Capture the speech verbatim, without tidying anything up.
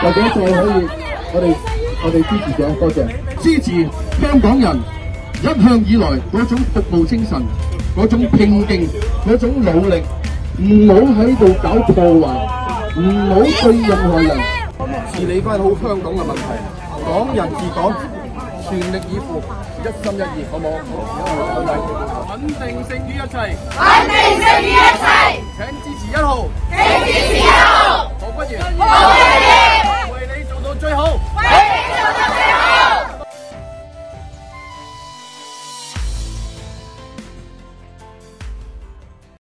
或者再可以，我哋我哋支持者多謝支持香港人一向以來嗰種服務精神、嗰種拼勁、嗰種努力，唔好喺度搞破壞，唔好對任何人治理翻好香港嘅問題，港人治港，全力以赴，一心一意，好冇？好，穩定勝於一切，穩定勝於一切，請支持一號，請支持一號，何君堯。